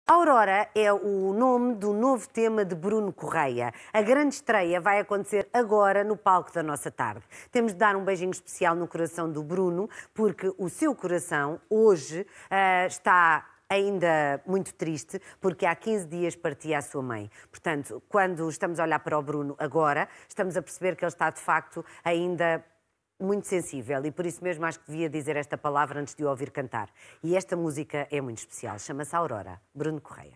Aurora é o nome do novo tema de Bruno Correia. A grande estreia vai acontecer agora no palco da nossa tarde. Temos de dar um beijinho especial no coração do Bruno, porque o seu coração hoje está ainda muito triste, porque há 15 dias partia a sua mãe. Portanto, quando estamos a olhar para o Bruno agora, estamos a perceber que ele está, de facto, ainda muito sensível e por isso mesmo acho que devia dizer esta palavra antes de o ouvir cantar. E esta música é muito especial, chama-se Aurora, Bruno Correia.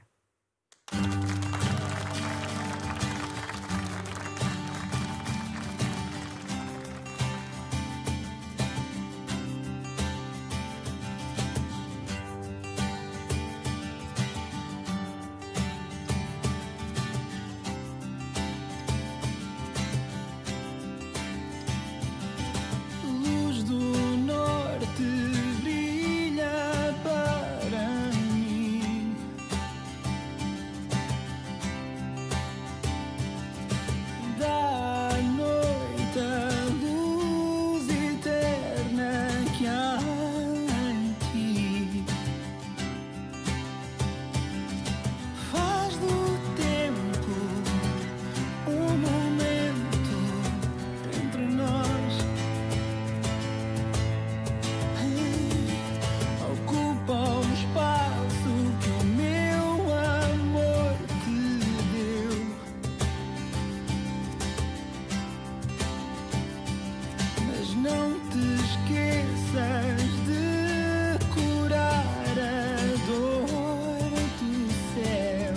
Não te esqueças de curar a dor do céu.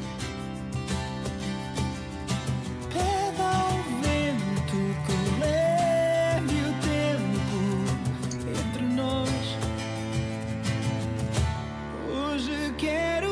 Pede ao vento que leve o tempo entre nós. Hoje quero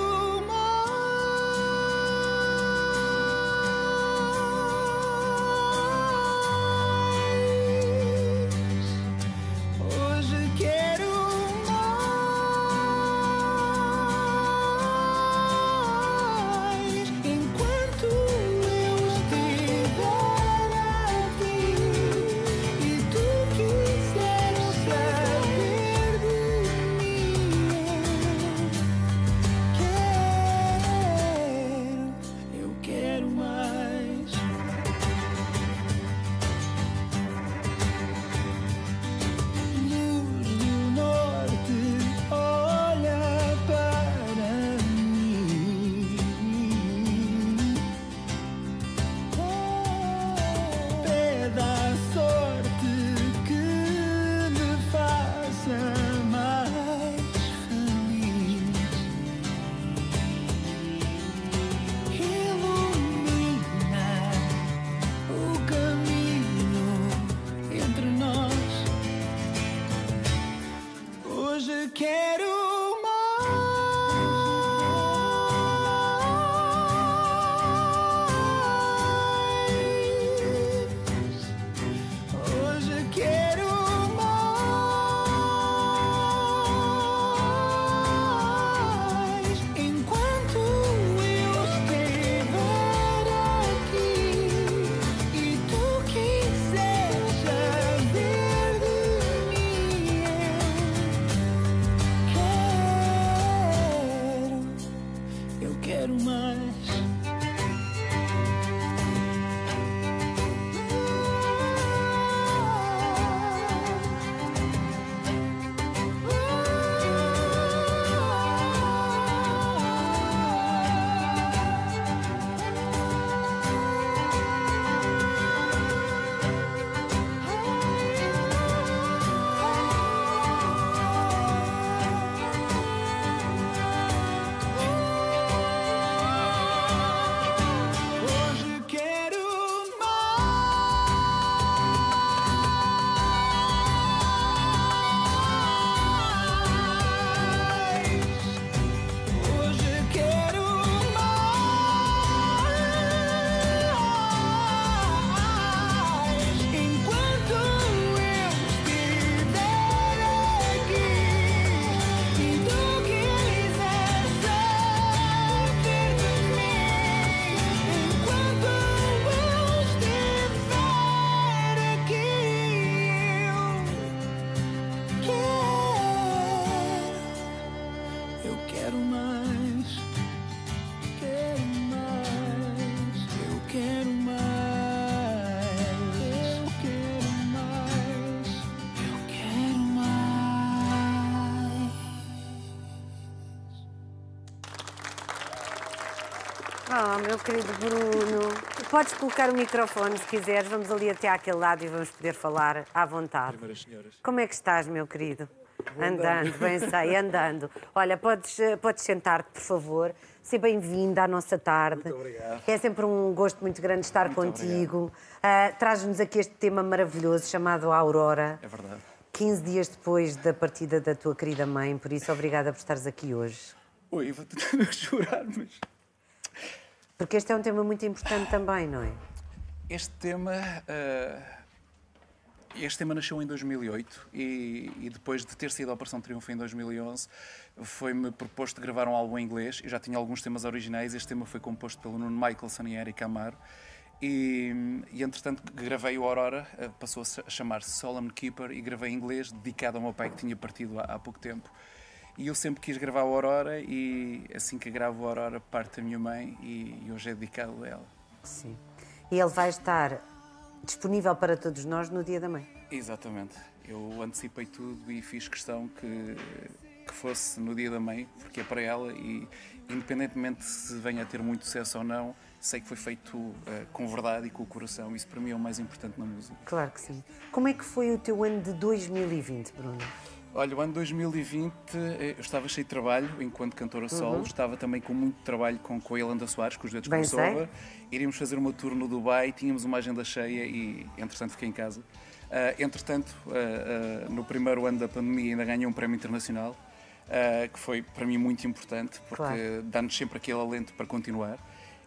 Oh, meu querido Bruno, podes colocar o microfone se quiseres, vamos ali até àquele lado e vamos poder falar à vontade. Primeiras senhoras. Como é que estás, meu querido? Andando, bem sei, andando. Olha, podes sentar-te, por favor. Seja bem-vindo à nossa tarde. Muito obrigado. É sempre um gosto muito grande estar contigo. Traz-nos aqui este tema maravilhoso chamado Aurora. É verdade. 15 dias depois da partida da tua querida mãe, por isso obrigada por estares aqui hoje. Oi, vou tentar chorar, mas... Porque este é um tema muito importante também, não é? Este tema nasceu em 2008 e depois de ter saído da Operação Triunfo em 2011 foi-me proposto gravar um álbum em inglês. Eu já tinha alguns temas originais. Este tema foi composto pelo Nuno Michaelson e Eric Amaro. E entretanto gravei o Aurora, passou a chamar-se Solemn Keeper, e gravei em inglês, dedicado ao meu pai que tinha partido há pouco tempo. E eu sempre quis gravar o Aurora e assim que gravo o Aurora parte a minha mãe e hoje é dedicado a ela. Sim. E ele vai estar disponível para todos nós no Dia da Mãe. Exatamente. Eu antecipei tudo e fiz questão que fosse no Dia da Mãe, porque é para ela e independentemente se venha a ter muito sucesso ou não, sei que foi feito com verdade e com o coração. Isso para mim é o mais importante na música. Claro que sim. Como é que foi o teu ano de 2020, Bruno? Olha, o ano 2020 eu estava cheio de trabalho enquanto cantora solo, estava também com muito trabalho com a Yolanda Soares, com os duetos Bem crossover. Iríamos fazer uma tour no Dubai, tínhamos uma agenda cheia e entretanto fiquei em casa. Entretanto, no primeiro ano da pandemia ainda ganhei um prémio internacional, que foi para mim muito importante, porque Claro. dá-nos sempre aquele alento para continuar.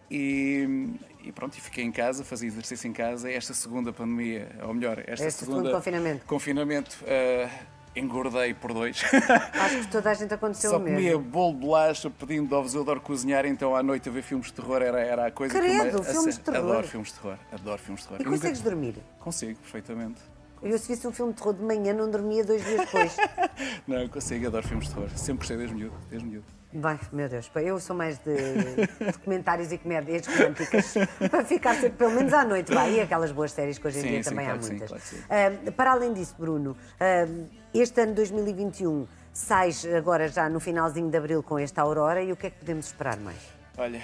E pronto, e fiquei em casa, fazia exercício em casa. Esta segunda pandemia, ou melhor, Este segundo confinamento, engordei por 2. Acho que toda a gente aconteceu Só o mesmo. comia bolo de bolacha, pedindo ovos. Eu adoro cozinhar, então à noite a ver filmes de terror era a coisa Credo, que filmes de terror? Adoro filmes de terror, adoro filmes de terror. E consegues dormir? Consigo, perfeitamente. Eu, se visse um filme de terror de manhã, não dormia 2 dias depois. Não, consigo, adoro filmes de terror. Sempre gostei desde miúdo. Bem, meu Deus, eu sou mais de documentários e comédias românticas, para ficar sempre, pelo menos à noite, vai, e aquelas boas séries que hoje em dia também claro há que sim, muitas. claro que sim. Para além disso, Bruno, este ano 2021 sais agora já no finalzinho de abril com esta Aurora, e o que é que podemos esperar mais? Olha,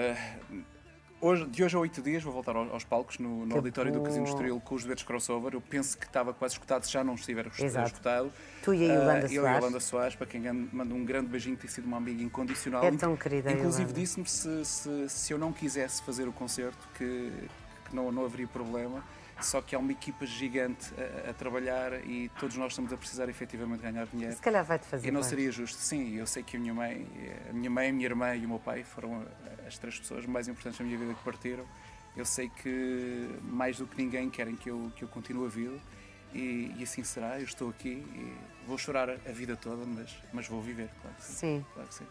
de hoje a 8 dias vou voltar aos palcos no auditório do Casino Estoril com os duetos crossover. Eu penso que estava quase esgotado, se já não estiver esgotado. Tu e a Yolanda Eu e a Yolanda Soares, para quem mando um grande beijinho, tem sido uma amiga incondicional. É tão querida, inclusive Yolanda. disse-me se eu não quisesse fazer o concerto que não haveria problema. Só que há uma equipa gigante a trabalhar e todos nós estamos a precisar efetivamente ganhar dinheiro. Se calhar vai-te fazer E não bem. seria justo. Sim, eu sei que a minha mãe, a minha irmã e o meu pai foram as 3 pessoas mais importantes da minha vida que partiram. Eu sei que mais do que ninguém querem que eu continue a vida e assim será. Eu estou aqui e vou chorar a vida toda, mas vou viver, claro que sim. Sim. Claro que sim.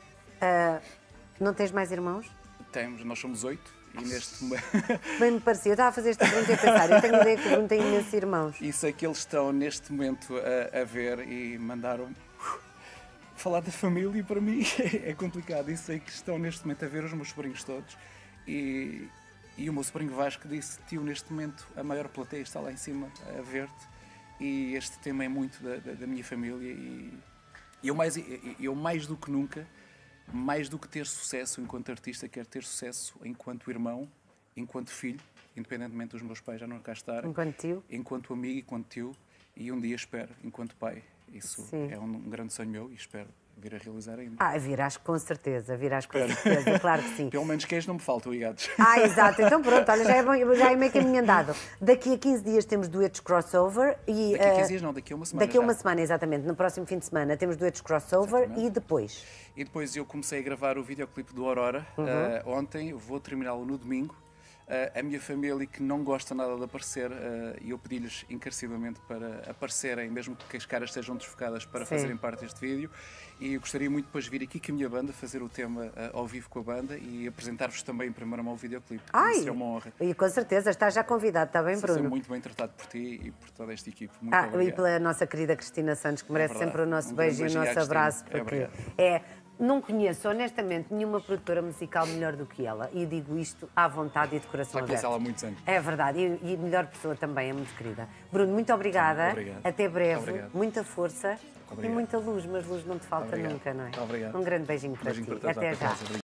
Não tens mais irmãos? Nós somos 8 e neste momento... Bem me parecia, eu estava a fazer esta pergunta e a pensar, eu tenho a ideia que o Bruno tem imensos irmãos. E sei que eles estão neste momento a ver e mandaram falar da família e para mim é complicado. E sei que estão neste momento a ver os meus sobrinhos todos e o meu sobrinho Vasco disse: tio, neste momento a maior plateia está lá em cima a ver-te e este tema é muito da minha família e eu mais do que nunca, mais do que ter sucesso enquanto artista, quero ter sucesso enquanto irmão, enquanto filho, independentemente dos meus pais já não cá estarem. Enquanto tio? Enquanto amigo, enquanto tio, e um dia espero, enquanto pai. Isso Sim. é um grande sonho meu e espero vir a realizar ainda. Virás com certeza, claro que sim. Pelo menos queijo não me faltam, ligados. Exato, então pronto, olha, já é meio caminho andado. Daqui a 15 dias temos duetos crossover e... Daqui a 15 dias não, daqui a uma semana. Daqui a uma já. semana, exatamente, no próximo fim de semana temos duetos crossover. Exatamente. E depois? E depois eu comecei a gravar o videoclipe do Aurora ontem, vou terminá-lo no domingo. A minha família, que não gosta nada de aparecer, e eu pedi-lhes encarecidamente para aparecerem, mesmo que as caras estejam desfocadas, para Sim. fazerem parte deste vídeo. E eu gostaria muito depois de vir aqui com a minha banda, fazer o tema ao vivo com a banda e apresentar-vos também em primeira mão o videoclipe. Seria uma honra. E com certeza, estás já convidado, está bem, Estou a ser Bruno? muito bem tratado por ti e por toda esta equipe. Muito E obrigado. pela nossa querida Cristina Santos, que merece verdade. sempre o nosso Um grande beijo e o beijinho à nosso abraço, Cristina. porque não conheço, honestamente, nenhuma produtora musical melhor do que ela. E digo isto à vontade e de coração Já conheço aberto. ela há muitos anos. É verdade, e melhor pessoa também, é muito querida. Bruno, muito obrigada. Obrigado. Até breve. Muito obrigado. Muita força Obrigado. e muita luz, mas luz não te falta Obrigado. nunca, não é? Obrigado. Um grande beijinho para Beijinho ti. para todos. Até Até já. casa.